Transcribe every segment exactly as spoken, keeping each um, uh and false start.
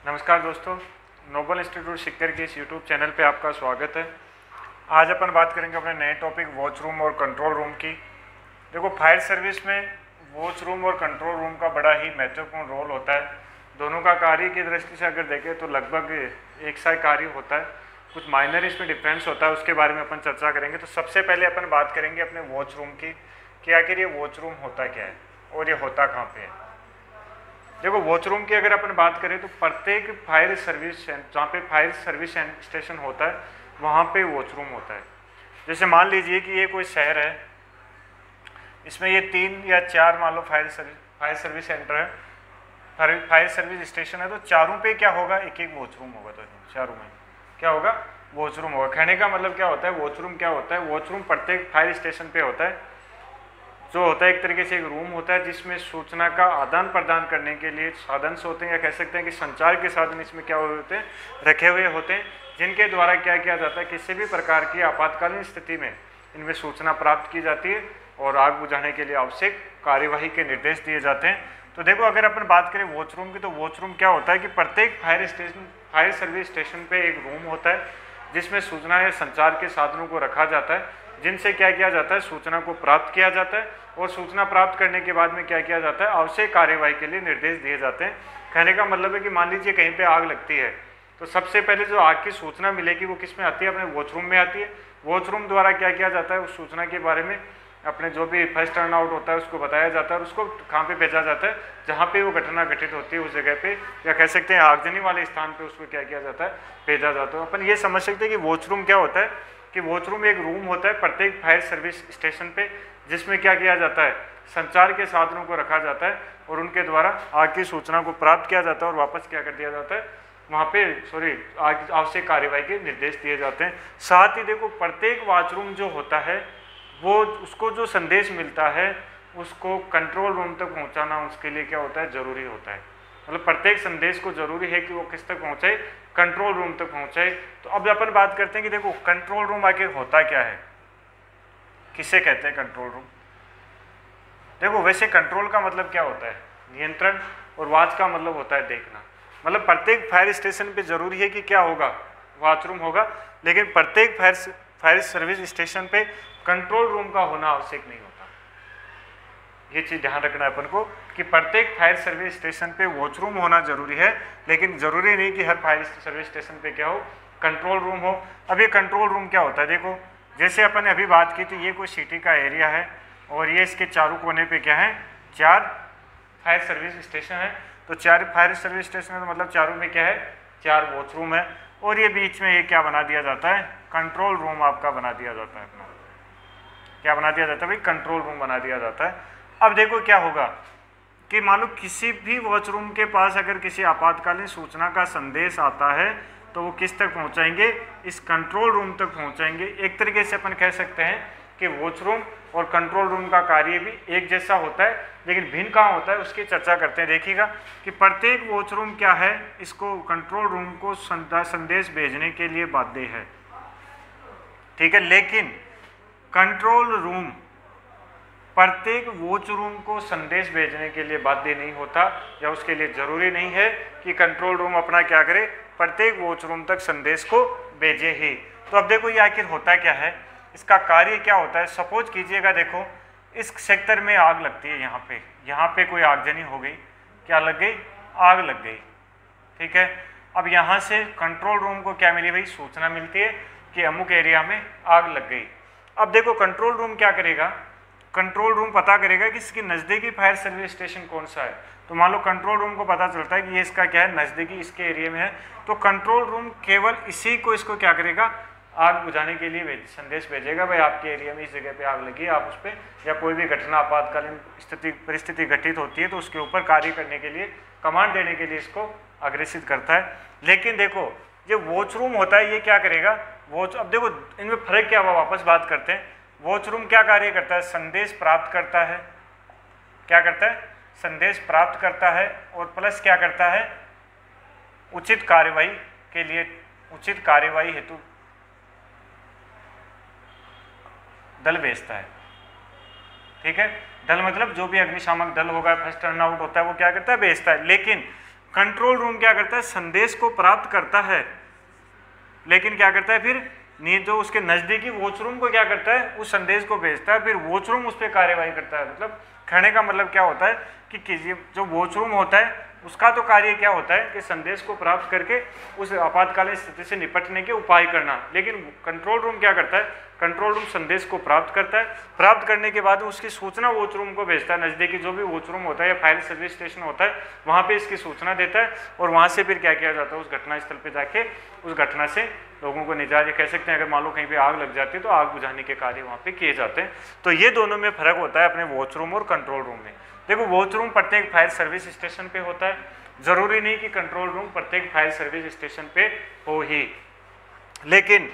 नमस्कार दोस्तों, Nobel institute सिक्कर के इस यूट्यूब चैनल पे आपका स्वागत है। आज अपन बात करेंगे अपने नए टॉपिक वॉच रूम और कंट्रोल रूम की। देखो, फायर सर्विस में वॉच रूम और कंट्रोल रूम का बड़ा ही महत्वपूर्ण रोल होता है। दोनों का कार्य की दृष्टि से अगर देखें तो लगभग एक सा कार्य होता है, कुछ माइनर इसमें डिफरेंस होता है, उसके बारे में अपन चर्चा करेंगे। तो सबसे पहले अपन बात करेंगे अपने वॉच रूम की कि आखिर ये वॉच रूम होता क्या है और ये होता कहाँ पे है। देखो, वॉच रूम की अगर अपन बात करें तो प्रत्येक फायर सर्विस जहाँ पे फायर सर्विस स्टेशन होता है वहाँ पे वॉच रूम होता है। जैसे मान लीजिए कि ये कोई शहर है, इसमें ये तीन या चार मान लो fire service fire service centre है, फायर फायर सर्विस स्टेशन है, तो चारों पे क्या होगा, एक एक वॉच रूम होगा। तो चारों में क्या होगा, वॉच रूम होगा। कहने का मतलब क्या होता है, वॉच रूम क्या होता है, वॉच रूम प्रत्येक फायर स्टेशन पे होता है, जो होता है एक तरीके से एक रूम होता है जिसमें सूचना का आदान प्रदान करने के लिए साधन होते हैं, या कह सकते हैं कि संचार के साधन इसमें क्या हुए होते हैं, रखे हुए होते हैं, जिनके द्वारा क्या किया जाता है, किसी भी प्रकार की आपातकालीन स्थिति में इनमें सूचना प्राप्त की जाती है और आग बुझाने के लिए आवश्यक कार्यवाही के निर्देश दिए जाते हैं। तो देखो, अगर अपन बात करें वॉच रूम की, तो वॉच रूम क्या होता है कि प्रत्येक fire station fire service station पे एक रूम होता है जिसमें सूचना या संचार के साधनों को रखा जाता है, जिनसे क्या किया जाता है, सूचना को प्राप्त किया जाता है, और सूचना प्राप्त करने के बाद में क्या किया जाता है, आवश्यक कार्यवाही के लिए निर्देश दिए जाते हैं। कहने का मतलब है कि मान लीजिए कहीं पे आग लगती है, तो सबसे पहले जो आग की सूचना मिलेगी वो किस में आती है, अपने वॉच रूम में आती है। वॉच रूम द्वारा क्या किया जाता है, उस सूचना के बारे में अपने जो भी फर्स्ट टर्न आउट होता है उसको बताया जाता है और उसको कहाँ पे भेजा जाता है, जहाँ पे वो घटना घटित होती है उस जगह पे, या कह सकते हैं आगजनी वाले स्थान पे उसको क्या किया जाता है, भेजा जाता है। अपन ये समझ सकते हैं कि वॉच रूम क्या होता है, कि वॉच रूम एक रूम होता है प्रत्येक फायर सर्विस स्टेशन पे, जिसमें क्या किया जाता है, संचार के साधनों को रखा जाता है और उनके द्वारा आग की सूचना को प्राप्त किया जाता है और वापस क्या कर दिया जाता है, वहाँ पे सॉरी आवश्यक कार्यवाही के निर्देश दिए जाते हैं। साथ ही देखो, प्रत्येक वॉच रूम जो होता है वो उसको जो संदेश मिलता है उसको कंट्रोल रूम तक पहुँचाना उसके लिए क्या होता है, ज़रूरी होता है। मतलब प्रत्येक संदेश को जरूरी है कि वो किस तक पहुँचे, कंट्रोल रूम तक पहुँचे। तो अब अपन बात करते हैं कि देखो, कंट्रोल रूम आखिर होता क्या है, किसे कहते हैं कंट्रोल रूम। देखो, वैसे कंट्रोल का मतलब क्या होता है, नियंत्रण, और वॉच का मतलब होता है देखना। मतलब प्रत्येक फायर स्टेशन पे जरूरी है कि क्या होगा, वॉच रूम होगा, लेकिन प्रत्येक फायर फायर सर्विस स्टेशन पे कंट्रोल रूम का होना आवश्यक नहीं होता। ये चीज़ ध्यान रखना है अपन को कि प्रत्येक फायर सर्विस स्टेशन पे वॉच रूम होना जरूरी है, लेकिन जरूरी नहीं कि हर फायर सर्विस स्टेशन पे क्या हो, कंट्रोल रूम हो। अब ये कंट्रोल रूम क्या होता है, देखो जैसे अपन ने अभी बात की थी, ये कोई सिटी का एरिया है और ये इसके चारों कोने पे क्या है, चार फायर सर्विस स्टेशन है। तो चार फायर सर्विस स्टेशन है तो मतलब चारों में क्या है, चार वॉच रूम है, और ये बीच में ये क्या बना दिया जाता है, कंट्रोल रूम आपका बना दिया जाता है। अपना क्या बना दिया जाता है भाई, कंट्रोल रूम बना दिया जाता है। अब देखो क्या होगा कि मान लो किसी भी वॉच रूम के पास अगर किसी आपातकालीन सूचना का संदेश आता है तो वो किस तक पहुंचाएंगे, इस कंट्रोल रूम तक पहुंचाएंगे। एक तरीके से अपन कह सकते हैं कि वॉच रूम और कंट्रोल रूम का कार्य भी एक जैसा होता है, लेकिन भिन्न कहाँ होता है उसकी चर्चा करते हैं। देखिएगा कि प्रत्येक वॉच रूम क्या है, इसको कंट्रोल रूम को संदेश भेजने के लिए बाध्य है, ठीक है, लेकिन कंट्रोल रूम प्रत्येक वॉच रूम को संदेश भेजने के लिए बाध्य नहीं होता, या उसके लिए जरूरी नहीं है कि कंट्रोल रूम अपना क्या करे, प्रत्येक वॉच रूम तक संदेश को भेजे ही। तो अब देखो ये आखिर होता क्या है, इसका कार्य क्या होता है। सपोज कीजिएगा, देखो इस सेक्टर में आग लगती है, यहाँ पे यहाँ पे कोई आगजनी हो गई, क्या लग गई, आग लग गई, ठीक है। अब यहाँ से कंट्रोल रूम को क्या मिली भाई, सूचना मिलती है कि अमुक एरिया में आग लग गई। अब देखो कंट्रोल रूम क्या करेगा, कंट्रोल रूम पता करेगा कि इसकी नज़दीकी फायर सर्विस स्टेशन कौन सा है। तो मान लो कंट्रोल रूम को पता चलता है कि ये इसका क्या है, नज़दीकी इसके एरिया में है, तो कंट्रोल रूम केवल इसी को इसको क्या करेगा, आग बुझाने के लिए भेज संदेश भेजेगा, भाई आपके एरिया में इस जगह पे आग लगी, आप उस पर, या कोई भी घटना आपातकालीन स्थिति परिस्थिति घटित होती है तो उसके ऊपर कार्य करने के लिए, कमांड देने के लिए इसको अग्रेसित करता है। लेकिन देखो ये वॉच रूम होता है, ये क्या करेगा, वॉच, अब देखो इनमें फर्क क्या हुआ, वापस बात करते हैं। वॉच रूम क्या कार्य करता है, संदेश प्राप्त करता है, क्या करता है, संदेश प्राप्त करता है, और प्लस क्या करता है, उचित कार्यवाही के लिए, उचित कार्यवाही हेतु दल भेजता है, ठीक है। दल मतलब जो भी अग्निशामक दल होगा, फर्स्ट टर्न आउट होता है, वो क्या करता है, भेजता है। लेकिन कंट्रोल रूम क्या करता है, संदेश को प्राप्त करता है, लेकिन क्या करता है फिर नी जो उसके नज़दीकी वॉचरूम को क्या करता है, उस संदेश को भेजता है, फिर वॉचरूम उस पर कार्यवाही करता है। मतलब कहने का मतलब क्या होता है कि किसी जो वॉचरूम होता है उसका तो कार्य क्या होता है कि संदेश को प्राप्त करके उस आपातकालीन स्थिति से निपटने के उपाय करना, लेकिन कंट्रोल रूम क्या करता है, कंट्रोल रूम संदेश को प्राप्त करता है, प्राप्त करने के बाद उसकी सूचना वॉचरूम को भेजता है, नज़दीकी जो भी वॉचरूम होता है या फायर सर्विस स्टेशन होता है वहाँ पे इसकी सूचना देता है, और वहाँ से फिर क्या किया जाता है, उस घटना स्थल पर जाके उस घटना से लोगों को निजात, ये कह सकते हैं अगर मान लो कहीं पे आग लग जाती है तो आग बुझाने के कार्य वहाँ पे किए जाते हैं। तो ये दोनों में फर्क होता है अपने वॉचरूम और कंट्रोल रूम में। देखो वॉचरूम प्रत्येक फायर सर्विस स्टेशन पे होता है, जरूरी नहीं कि कंट्रोल रूम प्रत्येक फायर सर्विस स्टेशन पे हो ही, लेकिन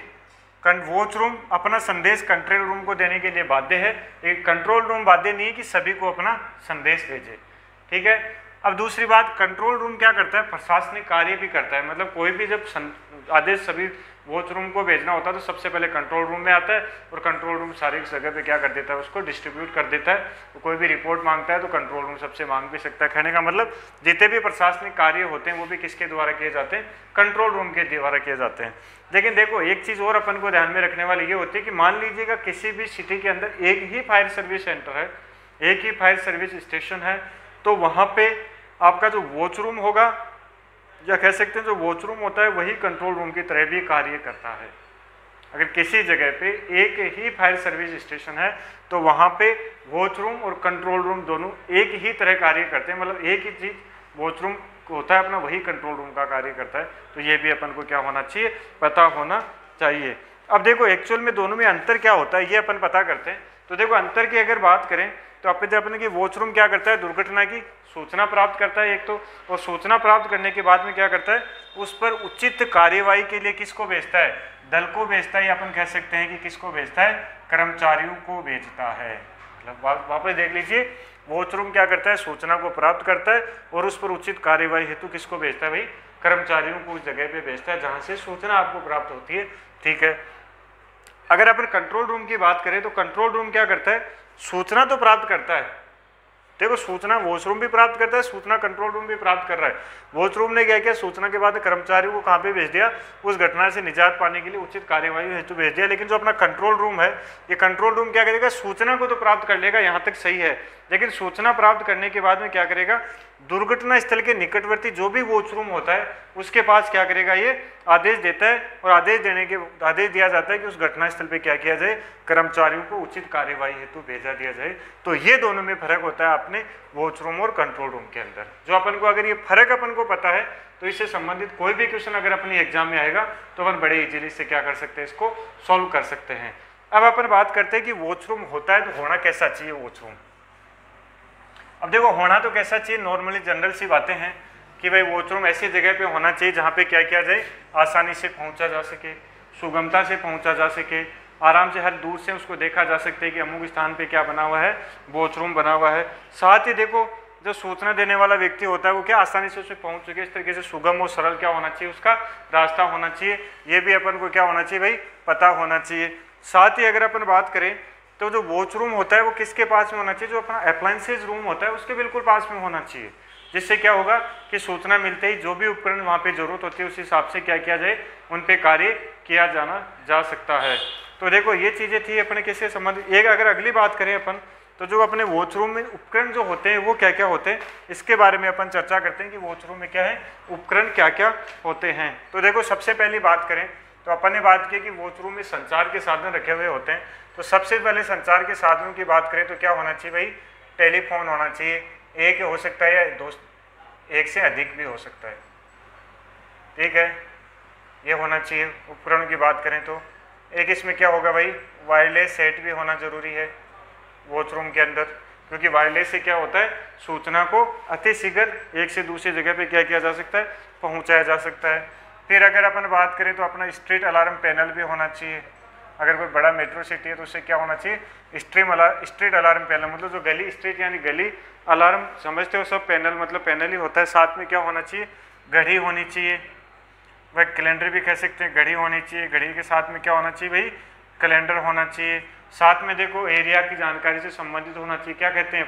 वॉचरूम अपना संदेश कंट्रोल रूम को देने के लिए बाध्य है, एक कंट्रोल रूम बाध्य नहीं है कि सभी को अपना संदेश भेजे। ठीक है, अब दूसरी बात, कंट्रोल रूम क्या करता है, प्रशासनिक कार्य भी करता है। मतलब कोई भी जब आदेश सभी वॉच रूम को भेजना होता है तो सबसे पहले कंट्रोल रूम में आता है, और कंट्रोल रूम सारी जगह पे क्या कर देता है, उसको डिस्ट्रीब्यूट कर देता है। तो कोई भी रिपोर्ट मांगता है तो कंट्रोल रूम सबसे मांग भी सकता है। कहने का मतलब जितने भी प्रशासनिक कार्य होते हैं वो भी किसके द्वारा किए जाते हैं, कंट्रोल रूम के द्वारा किए जाते हैं। लेकिन देखो एक चीज़ और अपन को ध्यान में रखने वाली ये होती है कि मान लीजिएगा किसी भी सिटी के अंदर एक ही फायर सर्विस सेंटर है, एक ही फायर सर्विस स्टेशन है, तो वहाँ पे आपका जो वॉच रूम होगा या कह सकते हैं जो वॉच रूम होता है वही कंट्रोल रूम की तरह भी कार्य करता है। अगर किसी जगह पे एक ही फायर सर्विस स्टेशन है तो वहाँ पे वॉच रूम और कंट्रोल रूम दोनों एक ही तरह कार्य करते हैं। मतलब एक ही चीज़ वॉच रूम होता है अपना, वही कंट्रोल रूम का कार्य करता है। तो ये भी अपन को क्या होना चाहिए, पता होना चाहिए। अब देखो एक्चुअल में दोनों में अंतर क्या होता है ये अपन पता करते हैं। तो देखो अंतर की अगर बात करें तो अपन अपने की वॉच रूम क्या करता है, दुर्घटना की सूचना प्राप्त करता है एक तो, और सूचना प्राप्त करने के बाद में क्या करता है, उस पर उचित कार्यवाही के लिए किसको भेजता है, दल को भेजता है, या अपन कह सकते हैं कि किसको भेजता है, कर्मचारियों को भेजता है। मतलब वापस देख लीजिए, वॉच रूम क्या करता है, सूचना को प्राप्त करता है और उस पर उचित कार्यवाही हेतु किसको भेजता है, भाई कर्मचारियों को उस जगह पे भेजता है जहाँ से सूचना आपको प्राप्त होती है। ठीक है, अगर अपन कंट्रोल रूम की बात करें तो कंट्रोल रूम क्या करता है, सूचना तो प्राप्त करता है। देखो सूचना वॉच रूम भी प्राप्त करता है, सूचना कंट्रोल रूम भी प्राप्त कर रहा है। वॉच रूम ने क्या किया, सूचना के बाद कर्मचारियों को कहाँ पे भेज दिया, उस घटना से निजात पाने के लिए उचित कार्यवाही हेतु भेज दिया। लेकिन जो अपना कंट्रोल रूम है, ये कंट्रोल रूम क्या करेगा, सूचना को तो प्राप्त कर लेगा, यहाँ तक सही है, लेकिन सूचना प्राप्त करने के बाद में क्या करेगा, दुर्घटना स्थल के निकटवर्ती जो भी वॉच रूम होता है उसके पास क्या करेगा, ये आदेश देता है, और आदेश देने के आदेश दिया जाता है कि उस घटना स्थल पे क्या किया जाए, कर्मचारियों को उचित कार्यवाही हेतु भेजा दिया जाए। तो ये दोनों में फर्क होता है अपने वॉच रूम और कंट्रोल रूम के अंदर। जो अपन को अगर ये फर्क अपन को पता है तो इससे संबंधित कोई भी क्वेश्चन अगर अपनी एग्जाम में आएगा तो अपन बड़े इजीली से क्या कर सकते हैं, इसको सॉल्व कर सकते हैं। अब अपन बात करते हैं कि वॉच रूम होता है तो होना कैसा चाहिए वॉच रूम। अब देखो होना तो कैसा चाहिए, नॉर्मली जनरल सी बातें हैं कि भाई वॉच रूम ऐसी जगह पे होना चाहिए जहाँ पे क्या किया जाए, आसानी से पहुँचा जा सके, सुगमता से पहुँचा जा सके, आराम से हर दूर से उसको देखा जा सकता है कि अमुक स्थान पे क्या बना हुआ है, वॉच रूम बना हुआ है। साथ ही देखो जो सूचना देने वाला व्यक्ति होता है वो क्या आसानी से उसमें पहुँच सके, इस तरीके से सुगम और सरल क्या होना चाहिए, उसका रास्ता होना चाहिए। ये भी अपन को क्या होना चाहिए, भाई पता होना चाहिए। साथ ही अगर अपन बात करें तो जो वॉच रूम होता है वो किसके पास में होना चाहिए, जो अपना अप्लायंसेज रूम होता है उसके बिल्कुल पास में होना चाहिए, जिससे क्या होगा कि सूचना मिलते ही जो भी उपकरण वहाँ पे जरूरत होती है उस हिसाब से क्या किया जाए, उन पे कार्य किया जाना जा सकता है। तो देखो ये चीज़ें थी अपने किससे संबंधित। एक अगर अगली बात करें अपन तो जो अपने वॉच रूम में उपकरण जो होते हैं वो क्या क्या होते हैं, इसके बारे में अपन चर्चा करते हैं कि वॉच रूम में क्या है, उपकरण क्या क्या होते हैं। तो देखो सबसे पहली बात करें तो अपन ने बात की कि वॉच रूम में संचार के साधन रखे हुए होते हैं। तो सबसे पहले संचार के साधनों की बात करें तो क्या होना चाहिए, भाई टेलीफोन होना चाहिए, एक हो सकता है या दो, एक से अधिक भी हो सकता है। ठीक है, ये होना चाहिए। उपकरणों की बात करें तो एक इसमें क्या होगा, भाई वायरलेस सेट भी होना जरूरी है वॉच रूम के अंदर, क्योंकि वायरलेस से क्या होता है, सूचना को अति शीघ्र एक से दूसरी जगह पे क्या किया जा सकता है, पहुंचाया जा सकता है। फिर अगर अपन बात करें तो अपना स्ट्रीट अलार्म पैनल भी होना चाहिए। अगर कोई बड़ा मेट्रो सिटी है तो उससे क्या होना चाहिए, stream alarm street alarm panel, मतलब जो गली स्ट्रीट यानी गली अलार्म समझते हो सब, पैनल मतलब पैनल ही होता है। साथ में क्या होना चाहिए, घड़ी होनी चाहिए, वह कैलेंडर भी कह सकते हैं, घड़ी होनी चाहिए। घड़ी के साथ में क्या होना चाहिए, भाई कैलेंडर होना चाहिए। साथ में देखो एरिया की जानकारी से संबंधित होना चाहिए, क्या कहते हैं अपन,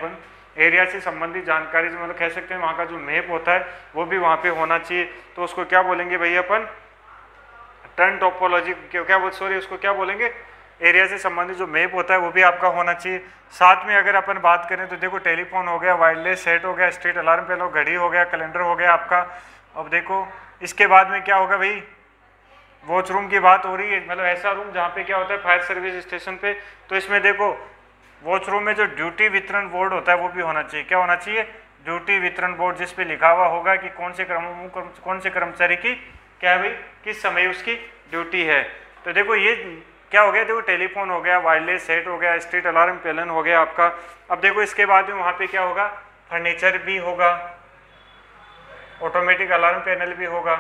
एरिया से संबंधित जानकारी, जो मतलब कह सकते हैं वहाँ का जो मैप होता है वो भी वहाँ पे होना चाहिए। तो उसको क्या बोलेंगे भैया अपन, टर्न टोपोलॉजी, क्या बोल सॉरी उसको क्या बोलेंगे, एरिया से संबंधित जो मैप होता है वो भी आपका होना चाहिए। साथ में अगर अपन बात करें तो देखो टेलीफोन हो गया, वायरलेस सेट हो गया, स्ट्रीट अलार्म पैनल, घड़ी हो गया, कैलेंडर हो गया आपका। अब देखो इसके बाद में क्या होगा भाई, वॉच रूम की बात हो रही है, मतलब ऐसा रूम जहाँ पे क्या होता है फायर सर्विस स्टेशन पे, तो इसमें देखो वॉच रूम में जो ड्यूटी वितरण बोर्ड होता है वो भी होना चाहिए। क्या होना चाहिए, ड्यूटी वितरण बोर्ड, जिस पे लिखा हुआ होगा कि कौन से क्रम कौन से कर्मचारी की क्या है भाई, किस समय उसकी ड्यूटी है। तो देखो ये क्या हो गया, देखो टेलीफोन हो गया, वायरलेस सेट हो गया, स्ट्रीट अलार्म पैनल हो गया आपका। अब देखो इसके बाद में वहाँ पे क्या होगा, फर्नीचर भी होगा, ऑटोमेटिक अलार्म पैनल भी होगा,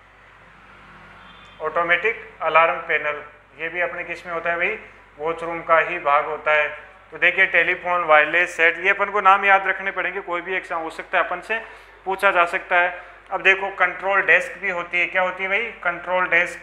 ऑटोमेटिक अलार्म पैनल, ये भी अपने किस में होता है भाई, वॉच रूम का ही भाग होता है। तो देखिए टेलीफोन, वायरलेस सेट, ये अपन को नाम याद रखने पड़ेंगे, कोई भी एग्जाम हो सकता है, अपन से पूछा जा सकता है। अब देखो कंट्रोल डेस्क भी होती है, क्या होती है भाई, कंट्रोल डेस्क।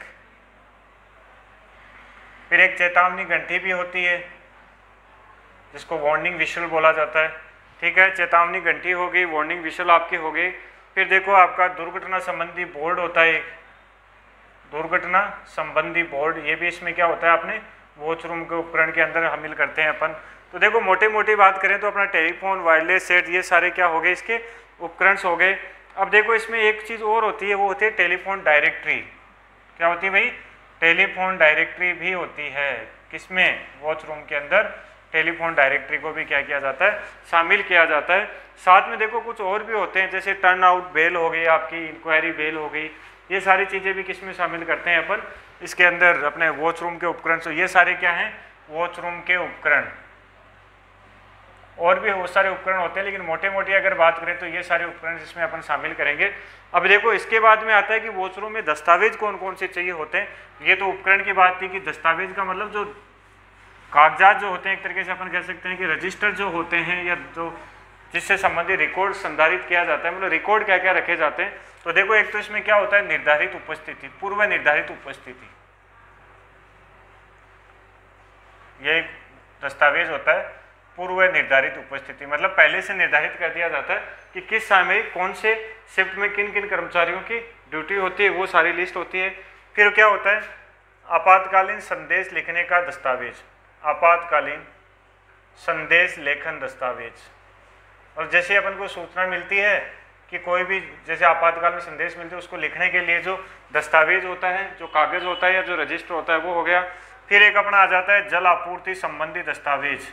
फिर एक चेतावनी घंटी भी होती है जिसको वार्निंग विशल बोला जाता है, ठीक है, चेतावनी घंटी हो गई, वार्निंग विशल आपकी हो गई। फिर देखो आपका दुर्घटना संबंधी बोर्ड होता है, दुर्घटना संबंधी बोर्ड, ये भी इसमें क्या होता है, आपने वॉच रूम के उपकरण के अंदर शामिल करते हैं अपन। तो देखो मोटी मोटी बात करें तो अपना टेलीफोन, वायरलेस सेट, ये सारे क्या हो गए, इसके उपकरण हो गए। अब देखो इसमें एक चीज़ और होती है, वो होती है टेलीफोन डायरेक्टरी। क्या होती है भाई, टेलीफोन डायरेक्टरी भी होती है, किसमें, वॉच रूम के अंदर टेलीफोन डायरेक्टरी को भी क्या किया जाता है, शामिल किया जाता है। साथ में देखो कुछ और भी होते हैं, जैसे टर्न आउट बेल हो गई आपकी, इंक्वायरी बेल हो गई, ये सारी चीज़ें भी किसमें शामिल करते हैं अपन, इसके अंदर अपने वॉच रूम के उपकरण। तो ये सारे क्या हैं, वॉच रूम के उपकरण। और भी बहुत सारे उपकरण होते हैं, लेकिन मोटे मोटे अगर बात करें तो ये सारे उपकरण इसमें अपन शामिल करेंगे। अब देखो इसके बाद में आता है कि वॉच रूम में दस्तावेज कौन कौन से चाहिए होते हैं। ये तो उपकरण की बात थी कि दस्तावेज का मतलब जो कागजात जो होते हैं, एक तरीके से अपन कह सकते हैं कि रजिस्टर जो होते हैं, या जो जिससे संबंधित रिकॉर्ड संधारित किया जाता है, मतलब रिकॉर्ड क्या क्या रखे जाते हैं। तो देखो एक तो इसमें क्या होता है, निर्धारित उपस्थिति, पूर्व निर्धारित उपस्थिति, ये एक दस्तावेज होता है, पूर्व निर्धारित उपस्थिति, मतलब पहले से निर्धारित कर दिया जाता है कि किस समय कौन से शिफ्ट में किन किन कर्मचारियों की ड्यूटी होती है, वो सारी लिस्ट होती है। फिर क्या होता है, आपातकालीन संदेश लिखने का दस्तावेज, आपातकालीन संदेश लेखन दस्तावेज। और जैसे अपन को सूचना मिलती है कि कोई भी जैसे आपातकाल में संदेश मिलते है, उसको लिखने के लिए जो दस्तावेज होता है, जो कागज होता है या जो रजिस्टर होता है, वो हो गया। फिर एक अपना आ जाता है जल आपूर्ति संबंधी दस्तावेज,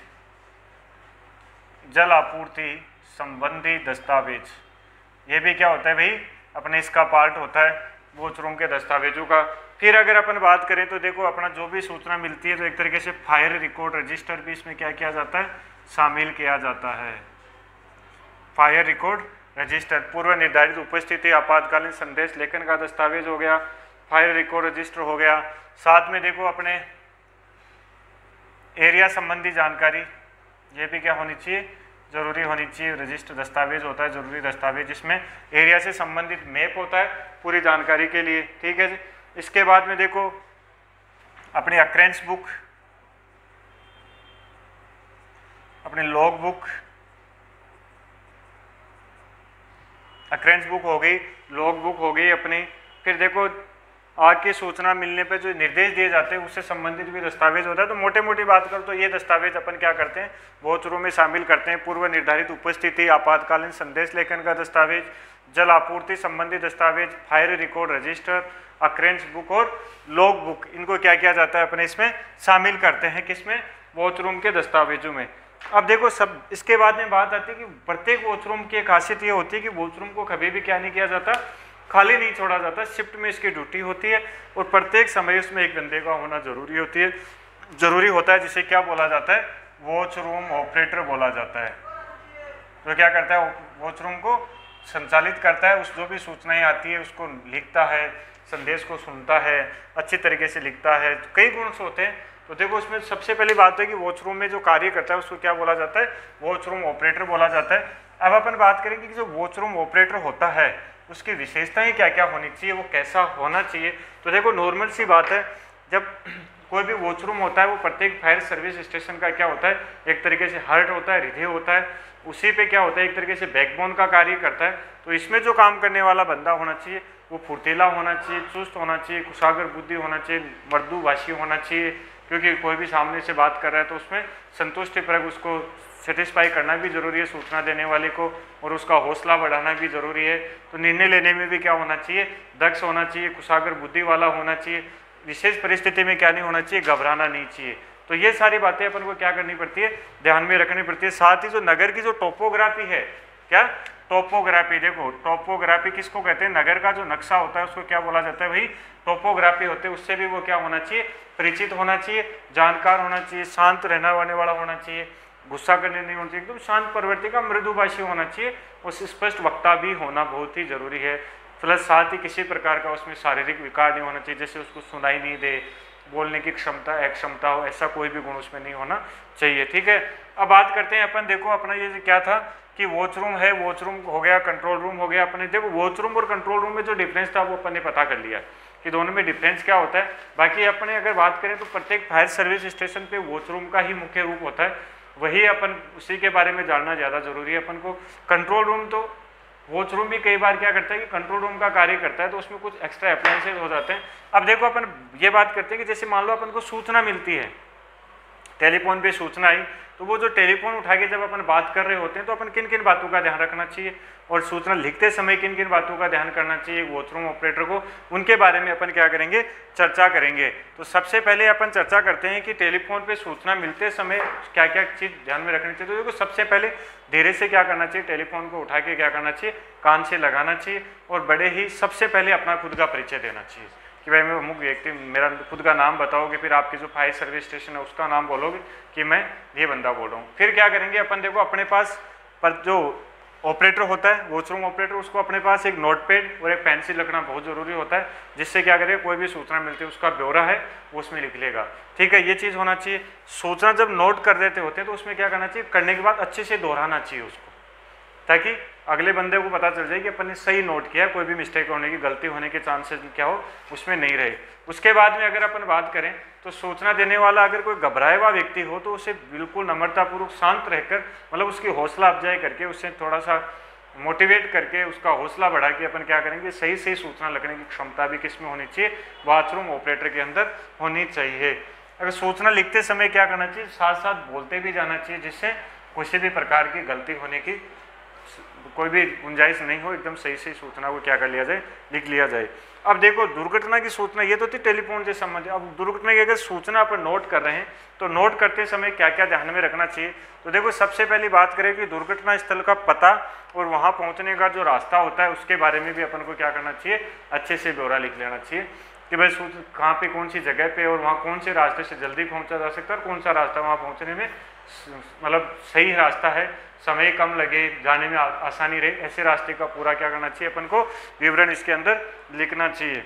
जल आपूर्ति संबंधी दस्तावेज, ये भी क्या होता है भाई, अपने इसका पार्ट होता है वॉच रूम के दस्तावेजों का। फिर अगर अपन बात करें तो देखो अपना जो भी सूचना मिलती है, तो एक तरीके से फायर रिकॉर्ड रजिस्टर भी इसमें क्या किया जाता है, शामिल किया जाता है। फायर रिकॉर्ड रजिस्टर, पूर्व निर्धारित उपस्थिति, आपातकालीन संदेश लेखन का दस्तावेज हो गया, फायर रिकॉर्ड रजिस्टर हो गया। साथ में देखो अपने एरिया संबंधी जानकारी, ये भी क्या होनी चाहिए, जरूरी होनी चाहिए। रजिस्टर दस्तावेज होता है जरूरी दस्तावेज, जिसमें एरिया से संबंधित मैप होता है पूरी जानकारी के लिए, ठीक है जी। इसके बाद में देखो अपनी अक्रेंस बुक, अपनी लॉग बुक, अक्रेंस बुक हो गई, लॉग बुक हो गई अपनी। फिर देखो आग की सूचना मिलने पर जो निर्देश दिए जाते हैं उससे संबंधित भी दस्तावेज होता है। तो मोटे मोटी बात करो तो ये दस्तावेज अपन क्या करते हैं, वॉच रूम में शामिल करते हैं। पूर्व निर्धारित उपस्थिति, आपातकालीन संदेश लेखन का दस्तावेज, जल आपूर्ति संबंधी दस्तावेज, fire record register, occurrence book और लॉग बुक, इनको क्या किया जाता है अपने इसमें शामिल करते हैं, किसमें, वॉच रूम के दस्तावेजों में। अब देखो सब इसके बाद में बात आती है कि प्रत्येक वॉच रूम की एक खासियत ये होती है कि वॉच रूम को कभी भी क्या नहीं किया जाता, खाली नहीं छोड़ा जाता। शिफ्ट में इसकी ड्यूटी होती है और प्रत्येक समय उसमें एक बंदे का होना जरूरी होती है जरूरी होता है जिसे क्या बोला जाता है, वॉच रूम ऑपरेटर बोला जाता है। तो क्या करता है, वॉच रूम को संचालित करता है, उस जो भी सूचनाएं आती है उसको लिखता है, संदेश को सुनता है, अच्छी तरीके से लिखता है। कई गुण होते हैं। तो देखो उसमें सबसे पहली बात है कि वॉच रूम में जो कार्य करता है उसको क्या बोला जाता है, वॉच रूम ऑपरेटर बोला जाता है। अब अपन बात करेंगे कि जो वॉच रूम ऑपरेटर होता है उसकी विशेषताएं क्या क्या होनी चाहिए, वो कैसा होना चाहिए। तो देखो नॉर्मल सी बात है, जब कोई भी वॉचरूम होता है वो प्रत्येक फायर सर्विस स्टेशन का क्या होता है, एक तरीके से हार्ट होता है, हृदय होता है, उसी पे क्या होता है एक तरीके से बैकबोन का कार्य करता है। तो इसमें जो काम करने वाला बंदा होना चाहिए वो फुर्तीला होना चाहिए, चुस्त होना चाहिए, कुशागर बुद्धि होना चाहिए, मृदुभाषी होना चाहिए, क्योंकि कोई भी सामने से बात कर रहा है तो उसमें संतुष्टिपूर्वक उसको सेटिस्फाई करना भी जरूरी है सूचना देने वाले को, और उसका हौसला बढ़ाना भी जरूरी है। तो निर्णय लेने में भी क्या होना चाहिए, दक्ष होना चाहिए, कुशागर बुद्धि वाला होना चाहिए, विशेष परिस्थिति में क्या नहीं होना चाहिए, घबराना नहीं चाहिए। तो ये सारी बातें अपन को क्या करनी पड़ती है, ध्यान में रखनी पड़ती है। साथ ही जो नगर की जो टोपोग्राफी है, क्या टोपोग्राफी, देखो टोपोग्राफी किसको कहते हैं, नगर का जो नक्शा होता है उसको क्या बोला जाता है भाई, टोपोग्राफी होते हैं। उससे भी वो क्या होना चाहिए, परिचित होना चाहिए, जानकार होना चाहिए, शांत रहने वाले वाला होना चाहिए, गुस्सा करने नहीं होना चाहिए, एकदम शांत प्रवृत्ति का, मृदुभाषी होना चाहिए, उस स्पष्ट वक्ता भी होना बहुत ही जरूरी है। प्लस साथ ही किसी प्रकार का उसमें शारीरिक विकार नहीं होना चाहिए, जैसे उसको सुनाई नहीं दे, बोलने की क्षमता अक्षमता हो, ऐसा कोई भी गुण उसमें नहीं होना चाहिए। ठीक है, अब बात करते हैं अपन, देखो अपना ये क्या था कि वॉचरूम है, वॉचरूम हो गया, कंट्रोल रूम हो गया। अपने देखो वॉचरूम और कंट्रोल रूम में जो डिफरेंस था वो अपन ने पता कर लिया कि दोनों में डिफरेंस क्या होता है। बाकी अपने अगर बात करें तो प्रत्येक फायर सर्विस स्टेशन पे वॉचरूम का ही मुख्य रूप होता है, वही अपन उसी के बारे में जानना ज़्यादा जरूरी है अपन को। कंट्रोल रूम तो वॉचरूम भी कई बार क्या करता है कि कंट्रोल रूम का कार्य करता है, तो उसमें कुछ एक्स्ट्रा अप्लायंसेज हो जाते हैं। अब देखो अपन ये बात करते हैं कि जैसे मान लो अपन को सूचना मिलती है, टेलीफोन पे सूचना आई, तो वो जो टेलीफोन उठा के जब अपन बात कर रहे होते हैं तो अपन किन किन बातों का ध्यान रखना चाहिए, और सूचना लिखते समय किन किन बातों का ध्यान करना चाहिए वॉचरूम ऑपरेटर को, उनके बारे में अपन क्या करेंगे, चर्चा करेंगे। तो सबसे पहले अपन चर्चा करते हैं कि टेलीफोन पे सूचना मिलते समय क्या क्या चीज़ ध्यान में रखनी चाहिए। तो देखो सबसे पहले धीरे से क्या करना चाहिए, टेलीफोन को उठा के क्या करना चाहिए, कान से लगाना चाहिए, और बड़े ही सबसे पहले अपना खुद का परिचय देना चाहिए कि भाई मैं अमुक व्यक्ति, मेरा खुद का नाम बताओगे, फिर आपकी जो फायर सर्विस स्टेशन है उसका नाम बोलोगे कि मैं ये बंदा बोल रहा हूँ। फिर क्या करेंगे अपन, देखो अपने पास पर जो ऑपरेटर होता है, वॉचरूम ऑपरेटर, उसको अपने पास एक नोटपैड और एक पेंसिल रखना बहुत ज़रूरी होता है, जिससे क्या करेगा कोई भी सूचना मिलती है उसका ब्यौरा है वो उसमें लिख लेगा। ठीक है, ये चीज़ होना चाहिए। सूचना जब नोट कर देते होते हैं तो उसमें क्या करना चाहिए, करने के बाद अच्छे से दोहराना चाहिए उसको, ताकि अगले बंदे को पता चल जाए कि अपन ने सही नोट किया, कोई भी मिस्टेक होने की, गलती होने के चांसेस क्या हो उसमें नहीं रहे। उसके बाद में अगर अपन बात करें तो सूचना देने वाला अगर कोई घबराया हुआ व्यक्ति हो तो उसे बिल्कुल नम्रतापूर्वक शांत रहकर, मतलब उसकी हौसला अफजाई करके, उससे थोड़ा सा मोटिवेट करके, उसका हौसला बढ़ा के अपन क्या करेंगे, सही सही सूचना लिखने की क्षमता भी किसमें होनी चाहिए, वॉचरूम ऑपरेटर के अंदर होनी चाहिए। अगर सूचना लिखते समय क्या करना चाहिए, साथ साथ बोलते भी जाना चाहिए, जिससे किसी भी प्रकार की गलती होने की कोई भी गुंजाइश नहीं हो, एकदम सही सही सूचना को क्या कर लिया जाए, लिख लिया जाए। अब देखो दुर्घटना की सूचना, ये तो थी टेलीफोन से संबंधित। अब दुर्घटना की अगर सूचना पर नोट कर रहे हैं तो नोट करते समय क्या क्या ध्यान में रखना चाहिए। तो देखो सबसे पहली बात करें कि दुर्घटना स्थल का पता और वहाँ पहुँचने का जो रास्ता होता है उसके बारे में भी अपन को क्या करना चाहिए, अच्छे से ब्यौरा लिख लेना चाहिए कि भाई कहाँ पे कौन सी जगह पे और वहाँ कौन से रास्ते से जल्दी पहुँचा जा सकता है और कौन सा रास्ता वहाँ पहुँचने में मतलब सही रास्ता है, समय कम लगे, जाने में आसानी रहे, ऐसे रास्ते का पूरा क्या करना चाहिए अपन को विवरण इसके अंदर लिखना चाहिए।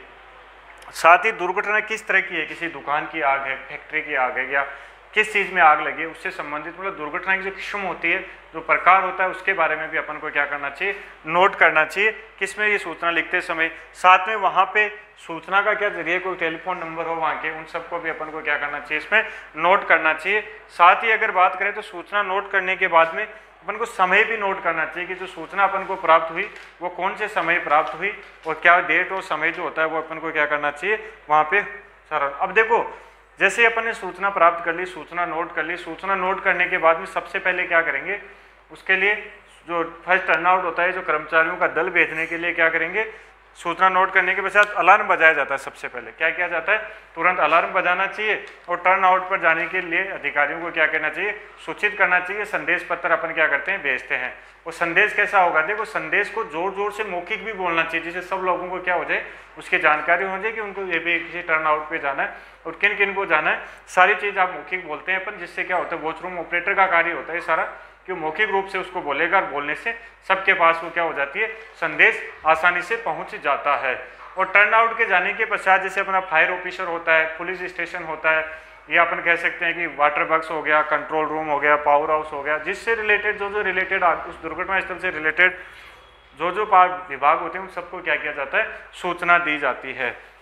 साथ ही दुर्घटना किस तरह की है, किसी दुकान की आग है, फैक्ट्री की आग है, या किस चीज़ में आग लगी है, उससे संबंधित मतलब दुर्घटना की जो किस्म होती है, जो प्रकार होता है, उसके बारे में भी अपन को क्या करना चाहिए, नोट करना चाहिए किसमें ये सूचना लिखते समय। साथ में वहाँ पे सूचना का क्या जरिए, कोई टेलीफोन नंबर हो वहाँ के, उन सबको भी अपन को क्या करना चाहिए, इसमें नोट करना चाहिए। साथ ही अगर बात करें तो सूचना नोट करने के बाद में अपन को समय भी नोट करना चाहिए कि जो सूचना अपन को प्राप्त हुई वो कौन से समय प्राप्त हुई और क्या डेट और समय जो होता है वो अपन को क्या करना चाहिए वहाँ पे सारा। अब देखो जैसे अपन ने सूचना प्राप्त कर ली, सूचना नोट कर ली, सूचना नोट करने के बाद में सबसे पहले क्या करेंगे, उसके लिए जो फर्स्ट टर्नआउट होता है, जो कर्मचारियों का दल भेजने के लिए क्या करेंगे, सूचना नोट करने के पश्चात अलार्म बजाया जाता है। सबसे पहले क्या किया जाता है, तुरंत अलार्म बजाना चाहिए और टर्न आउट पर जाने के लिए अधिकारियों को क्या करना चाहिए, सूचित करना चाहिए। संदेश पत्र अपन क्या करते हैं, भेजते हैं। और संदेश कैसा होगा, देखो संदेश को जोर जोर से मौखिक भी बोलना चाहिए, जिससे सब लोगों को क्या हो जाए, उसकी जानकारी हो जाए कि उनको ये भी किसी टर्न आउट पे जाना है और किन किन को जाना है, सारी चीज़ आप मौखिक बोलते हैं अपन। जिससे क्या होता है, वॉचरूम ऑपरेटर का कार्य होता है सारा कि मौखिक रूप से उसको बोलेगा और बोलने से सबके पास वो क्या हो जाती है, संदेश आसानी से पहुंच जाता है। और टर्न आउट के जाने के पश्चात जैसे अपना फायर ऑफिसर होता है, पुलिस स्टेशन होता है, या अपन कह सकते हैं कि वाटर बक्स हो गया, कंट्रोल रूम हो गया, पावर हाउस हो गया, जिससे रिलेटेड जो जो रिलेटेड उस दुर्घटना स्थल से रिलेटेड जो जो विभाग होते हैं उन सबको क्या किया जाता है, सूचना दी जाती है।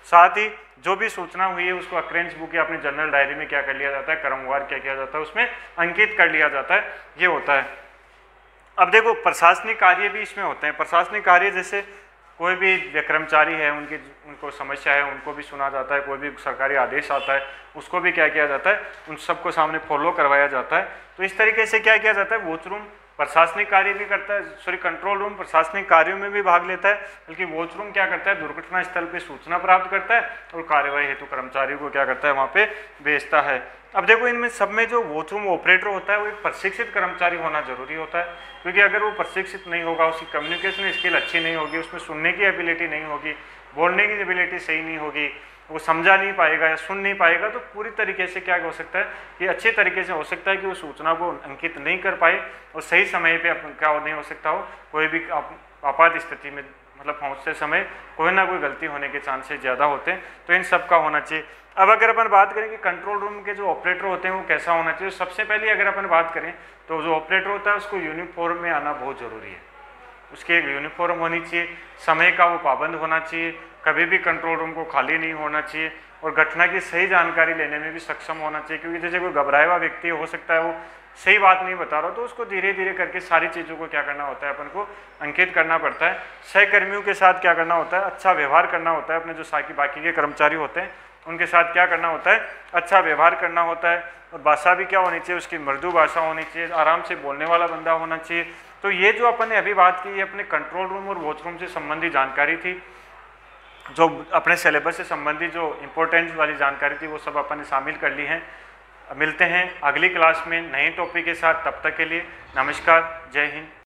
साथ ही जो भी सूचना हुई है उसको अक्रेंस बुक या अपनी जर्नल डायरी में क्या कर लिया जाता है, क्रमवार क्या किया जाता है, उसमें अंकित कर लिया जाता है, ये होता है। अब देखो प्रशासनिक कार्य भी इसमें होते हैं। प्रशासनिक कार्य जैसे कोई भी कर्मचारी है, उनकी उनको समस्या है उनको भी सुना जाता है, कोई भी सरकारी आदेश आता है उसको भी क्या किया जाता है, उन सबको सामने फॉलो करवाया जाता है। तो इस तरीके से क्या किया जाता है, वॉच रूम प्रशासनिक कार्य भी करता है, सॉरी कंट्रोल रूम प्रशासनिक कार्यों में भी भाग लेता है, बल्कि वॉच रूम क्या करता है, दुर्घटना स्थल पे सूचना प्राप्त करता है और कार्यवाही हेतु कर्मचारियों को क्या करता है, वहाँ पे भेजता है। अब देखो इनमें सब में जो वॉच रूम ऑपरेटर होता है वो एक प्रशिक्षित कर्मचारी होना जरूरी होता है, क्योंकि अगर वो प्रशिक्षित नहीं होगा, उसकी कम्युनिकेशन स्किल अच्छी नहीं होगी, उसमें सुनने की एबिलिटी नहीं होगी, बोलने की एबिलिटी सही नहीं होगी, वो समझा नहीं पाएगा या सुन नहीं पाएगा, तो पूरी तरीके से क्या हो सकता है कि अच्छे तरीके से हो सकता है कि वो सूचना को अंकित नहीं कर पाए और सही समय पे क्या नहीं हो सकता हो, कोई भी आपात स्थिति में मतलब पहुंचते समय कोई ना कोई गलती होने के चांसेस ज़्यादा होते हैं। तो इन सब का होना चाहिए। अब अगर अपन बात करें कि कंट्रोल रूम के जो ऑपरेटर होते हैं वो कैसा होना चाहिए, सबसे पहले अगर अपन बात करें तो जो ऑपरेटर होता है उसको यूनिफॉर्म में आना बहुत ज़रूरी है। उसकी एक यूनिफॉर्म होनी चाहिए, समय का वो पाबंद होना चाहिए, कभी भी कंट्रोल रूम को खाली नहीं होना चाहिए और घटना की सही जानकारी लेने में भी सक्षम होना चाहिए। क्योंकि जैसे कोई घबराया हुआ व्यक्ति हो सकता है वो सही बात नहीं बता रहा, तो उसको धीरे धीरे करके सारी चीज़ों को क्या करना होता है, अपन को अंकित करना पड़ता है। सहकर्मियों के साथ क्या करना होता है, अच्छा व्यवहार करना होता है। अपने जो साकी बाकी के कर्मचारी होते हैं उनके साथ क्या करना होता है, अच्छा व्यवहार करना होता है। और भाषा भी क्या होनी चाहिए, उसकी मृदु भाषा होनी चाहिए, आराम से बोलने वाला बंदा होना चाहिए। तो ये जो अपन ने अभी बात की, ये अपने कंट्रोल रूम और वॉच रूम से संबंधित जानकारी थी, जो अपने सिलेबस से संबंधित जो इम्पोर्टेंट वाली जानकारी थी वो सब अपन ने शामिल कर ली हैं। मिलते हैं अगली क्लास में नए टॉपिक के साथ, तब तक के लिए नमस्कार, जय हिंद।